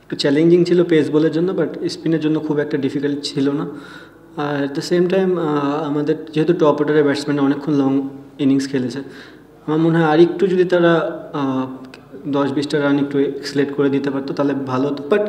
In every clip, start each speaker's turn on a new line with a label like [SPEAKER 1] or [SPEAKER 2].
[SPEAKER 1] একটু চ্যালেঞ্জিং ছিল পেস বলের জন্য, বাট স্পিনের জন্য খুব একটা ডিফিকাল্ট ছিল না। আর অ্যাট দ্য সেম টাইম আমাদের যেহেতু টপ অর্ডারের ব্যাটসম্যান অনেকক্ষণ লং ইনিংস খেলেছে, আমার মনে হয় আরেকটু যদি তারা 10-20টা রান একটু এক্সলেট করে দিতে পারতো তাহলে ভালো হতো। বাট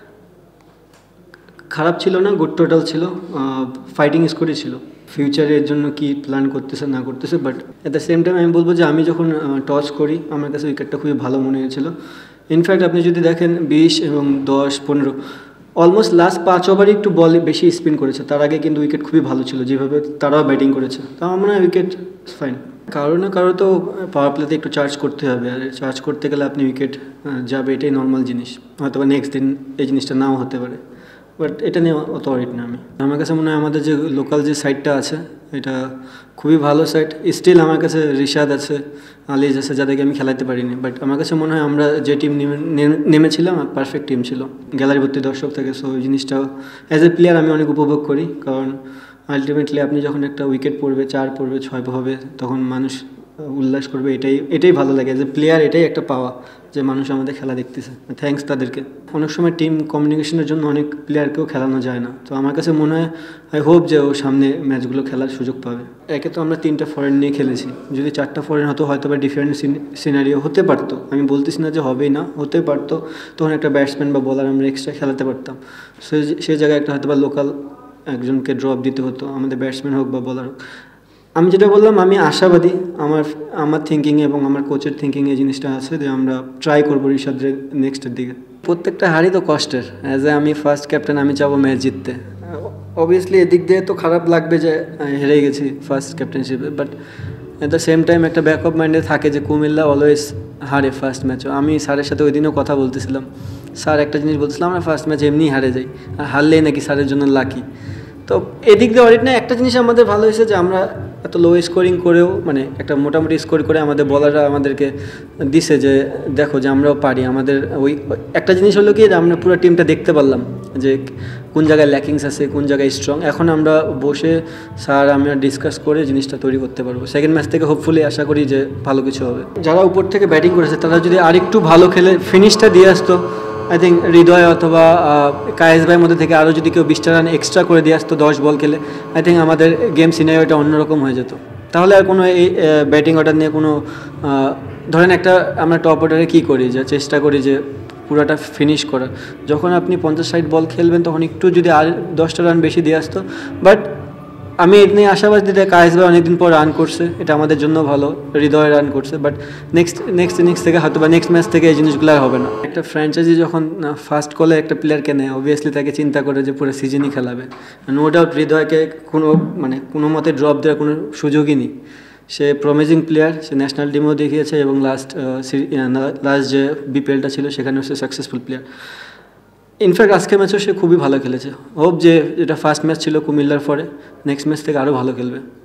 [SPEAKER 1] খারাপ ছিল না, গুড টোটাল ছিল, ফাইটিং স্কোরই ছিল। ফিউচারের জন্য কি প্ল্যান করতেছে না করতেছে, but at the same time আমি বলবো যে আমি যখন টস করি আমার কাছে উইকেটটা খুবই ভালো মনে হয়েছিল। ইনফ্যাক্ট আপনি যদি দেখেন 20 এবং 10-15 অলমোস্ট লাস্ট 5 ওভারই একটু বল বেশি স্পিন করেছে, তার আগে কিন্তু উইকেট খুবই ভালো ছিল যেভাবে তারাও ব্যাটিং করেছে। তা আমার মনে হয় উইকেট ফাইন। কারো না কারো তো পাওয়ার প্লেতে একটু চার্জ করতে হবে, আর চার্জ করতে গেলে আপনি উইকেট যাবে, এটাই নর্মাল জিনিস। হয়তো বা নেক্সট দিন এই জিনিসটা নাও হতে পারে, বাট এটা নিয়ে অত অরিট না আমি। আমার কাছে মনে হয় আমাদের যে লোকাল যে সাইডটা আছে এটা খুবই ভালো সাইড। স্টিল আমার কাছে রিশাদ আছে, আলিজ আছে, যাদেরকে আমি খেলাতে পারিনি, বাট আমার কাছে মনে হয় আমরা যে টিম নেমেছিলাম পারফেক্ট টিম ছিল, গ্যালারি ভর্তি দর্শক থেকে। সো ওই জিনিসটা অ্যাজ এ প্লেয়ার আমি অনেক উপভোগ করি, কারণ আলটিমেটলি আপনি যখন একটা উইকেট পড়বে, 4 পড়বে, 6 হবে, তখন মানুষ উল্লাস করবে, এটাই ভালো লাগে অ্যাজ এ প্লেয়ার। এটাই একটা পাওয়া যে মানুষ আমাদের খেলা দেখতেছে, থ্যাঙ্কস তাদেরকে। অনেক সময় টিম কমিউনিকেশনের জন্য অনেক প্লেয়ারকেও খেলানো যায় না, তো আমার কাছে মনে হয় আই হোপ যে ও সামনে ম্যাচগুলো খেলার সুযোগ পাবে। একে তো আমরা 3টা ফরেন নিয়ে খেলেছি, যদি 4টা ফরেন হতো হয়তো বা ডিফারেন্ট সিনারিও হতে পারতো। আমি বলতেছি না যে হবেই না, হতে পারতো, তখন একটা ব্যাটসম্যান বা বলার আমরা এক্সট্রা খেলাতে পারতাম। সেই জায়গায় একটা হয়তো বা লোকাল একজনকে ড্রপ দিতে হতো, আমাদের ব্যাটসম্যান হোক বা বলার হোক। আমি যেটা বললাম, আমি আশাবাদী, আমার থিঙ্কিংয়ে এবং আমার কোচের থিঙ্কিংয়ে এই জিনিসটা আছে যে আমরা ট্রাই করবো ঋষাদের নেক্সটের দিকে। প্রত্যেকটা হারই তো কষ্টের, অ্যাজ এ আমি ফার্স্ট ক্যাপ্টেন, আমি চাবো ম্যাচ জিততে। অবভিয়াসলি এদিক দিয়ে তো খারাপ লাগবে যে হেরে গেছি ফার্স্ট ক্যাপ্টেনশিপে, but at the same time একটা ব্যাকআপ মাইন্ডে থাকে যে কুমিল্লা অলওয়েজ হারে ফার্স্ট ম্যাচও। আমি স্যারের সাথে ওই দিনও কথা বলতেছিলাম, স্যার একটা জিনিস বলছিলাম, আমরা ফার্স্ট ম্যাচ এমনি হারে যাই, আর হারলেই নাকি স্যারের জন্য লাকি। তো এদিক দিয়ে অডিট না, একটা জিনিস আমাদের ভালো হয়েছে যে আমরা এত লো স্কোরিং করেও, মানে একটা মোটামুটি স্কোর করে আমাদের বলাররা আমাদেরকে দিছে যে দেখো যে আমরাও পারি। আমাদের ওই একটা জিনিস হলো কি যে আমরা পুরো টিমটা দেখতে পারলাম যে কোন জায়গায় ল্যাকিংস আছে, কোন জায়গায় স্ট্রং। এখন আমরা বসে স্যার আমরা ডিসকাস করে জিনিসটা তৈরি করতে পারবো। সেকেন্ড ম্যাচ থেকে হোপফুলি আশা করি যে ভালো কিছু হবে। যারা উপর থেকে ব্যাটিং করেছে তারা যদি আরেকটু ভালো খেলে ফিনিশটা দিয়ে আসতো, আই থিঙ্ক হৃদয় অথবা কায়েস ভাইয়ের মধ্যে থেকে আরও যদি কেউ 20টা রান এক্সট্রা করে দিয়ে আসতো 10 বল খেলে, আই থিঙ্ক আমাদের গেম সিনারিওটা অন্যরকম হয়ে যেত। তাহলে আর কোনো এই ব্যাটিং অর্ডার নিয়ে কোনো ধরেন একটা আমরা টপ অর্ডারে কী করি, যে চেষ্টা করি যে পুরাটা ফিনিশ করার। যখন আপনি 50-60 বল খেলবেন তখন একটু যদি আর 10টা রান বেশি দিয়ে আসতো। বাট আমি এটা নিয়ে আশাবাদী যে কায়েস ভাই অনেকদিন পর রান করছে, এটা আমাদের জন্য ভালো, হৃদয় রান করছে। বাট নেক্সট ইনিংস থেকে হয়তো বা নেক্সট ম্যাচ থেকে এই জিনিসগুলো আর হবে না। একটা ফ্র্যাঞ্চাইজি যখন ফার্স্ট কলে একটা প্লেয়ারকে নেয়, অবভিয়াসলি তাকে চিন্তা করে যে পুরো সিজনই খেলাবে। নো ডাউট হৃদয়কে কোনো মতে ড্রপ দেওয়ার কোনো সুযোগই নেই। সে প্রমিজিং প্লেয়ার, সে ন্যাশনাল টিমেও দেখিয়েছে এবং লাস্ট যে বিপিএলটা ছিল সেখানেও সে সাকসেসফুল প্লেয়ার। ইনফ্যাক্ট আজকের ম্যাচও সে খুবই ভালো খেলেছে। হোপ যে এটা ফার্স্ট ম্যাচ ছিল কুমিল্লার পরে, নেক্সট ম্যাচ থেকে আরও ভালো খেলবে।